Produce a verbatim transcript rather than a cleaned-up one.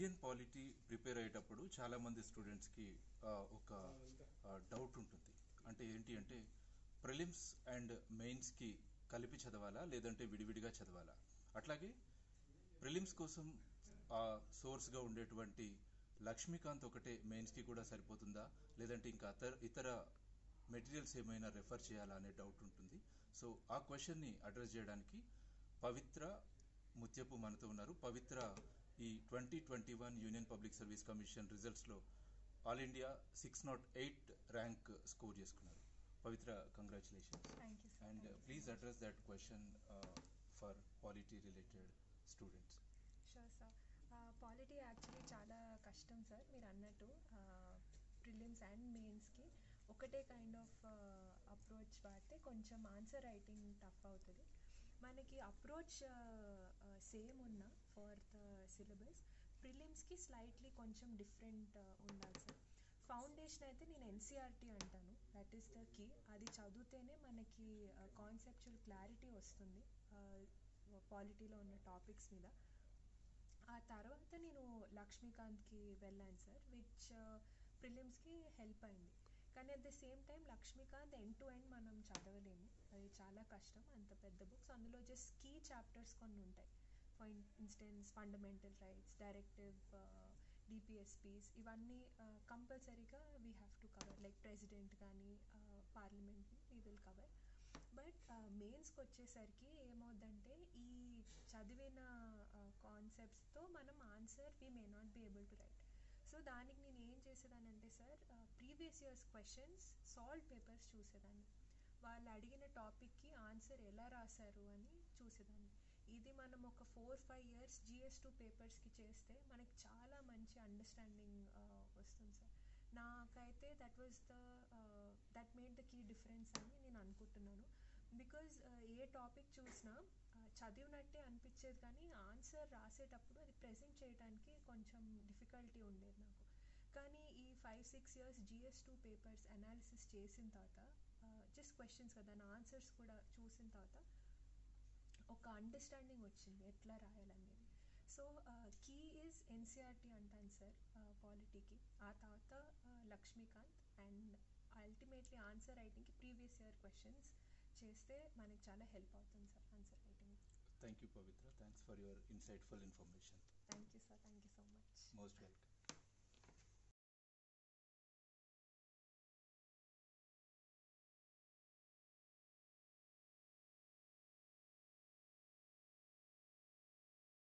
Indian polity prepare అయ్యేటప్పుడు చాలామంది స్టూడెంట్స్కి ఒక డౌట్ ఉంటుంది. అంటే ఏంటి అంటే ప్రిలిమ్స్ అండ్ మెయిన్స్కి కలిపి చదవాలా లేదంటే విడివిడిగా చదవాలా? అట్లాగే ప్రిలిమ్స్ కోసం సోర్స్గా ఉండేటువంటి లక్ష్మీకాంత్ ఒకటే మెయిన్స్కి కూడా సరిపోతుందా, లేదంటే ఇంకా అతర ఇతర మెటీరియల్స్ ఏమైనా రెఫర్ చేయాలా అనే డౌట్ ఉంటుంది. సో ఆ క్వశ్చన్ని అడ్రస్ చేయడానికి పవిత్ర, ముత్యపు మనతో ఉన్నారు. పవిత్ర ఈ twenty twenty one union public service commission రిజల్ట్స్లో all India six not eight rank score చేసుకున్నారు. Pavitra, congratulations. And please address that question for polity related students. Sure sir. Polity actually చాలా కష్టం సార్. మీరు అన్నట్టు ప్రిలిమ్స్ అండ్ మెయిన్స్కి ఒకటే kind of approach వాడితే కొంచెం ఆన్సర్ రైటింగ్ టఫ్ అవుతుంది. మనకి అప్రోచ్ సేమ్ ఉన్నా ఫర్ ద సిలబస్, ప్రిలిమ్స్కి స్లైట్లీ కొంచెం డిఫరెంట్ ఉండాలి సార్. ఫౌండేషన్ అయితే నేను ఎన్సీఆర్టీ అంటాను, దట్ ఈస్ ద కీ. అది చదివితేనే మనకి కాన్సెప్చువల్ క్లారిటీ వస్తుంది పాలిటీలో ఉన్న టాపిక్స్ మీద. ఆ తర్వాత నేను లక్ష్మీకాంత్కి వెళ్ళాను సార్, విచ్ ప్రిలిమ్స్కి హెల్ప్ అయింది. కానీ at the same time Laxmikanth end to end మనం చదవలేము, అది చాలా కష్టం, అంత పెద్ద బుక్స్. అందులో జస్ట్ కీ చాప్టర్స్ కొన్ని ఉంటాయి. For instance fundamental rights, directive, DPSPs, ఇవన్నీ కంపల్సరీగా we have to cover. Like president కానీ పార్లమెంట్ని వీ విల్ కవర్. బట్ మెయిన్స్కి వచ్చేసరికి ఏమవుద్దంటే ఈ చదివిన కాన్సెప్ట్స్తో మనం answer we may not be able to write. So దానికి నేను ఏం చేసేదానంటే sir, previous years questions solve papers చూసేదాన్ని. వాళ్ళు అడిగిన టాపిక్కి ఆన్సర్ ఎలా రాశారు అని చూసేదాన్ని. ఇది మనం ఒక four five years GS two పేపర్స్కి చేస్తే మనకి చాలా మంచి అండర్స్టాండింగ్ వస్తుంది సార్. నాకైతే that was the that made the key difference అని నేను అనుకుంటున్నాను. బికాజ్ ఏ టాపిక్ చూసినా చదివినట్టే అనిపించేది, కానీ ఆన్సర్ రాసేటప్పుడు అది ప్రెజెంట్ చేయడానికి కొంచెం డిఫికల్టీ ఉండేది నాకు. కానీ ఈ five six years GS two papers analysis చేసిన తర్వాత, జస్ట్ క్వశ్చన్స్ కదా, నా ఆన్సర్స్ కూడా చూసిన తర్వాత ఒక అండర్స్టాండింగ్ వచ్చింది ఎట్లా రాయాలనేది. సో కీ ఈజ్ ఎన్సీఆర్టీ అంటాను సార్ పాలిటీకి. ఆ తర్వాత లక్ష్మీకాంత్, అండ్ అల్టిమేట్లీ ఆన్సర్ రైటింగ్కి ప్రీవియస్ ఇయర్ క్వశ్చన్స్ చేస్తే మనకి చాలా హెల్ప్ అవుతుంది sir answer writing. Thank you Pavitra, thanks for your insightful information. Thank you sir, thank you so much. Most welcome.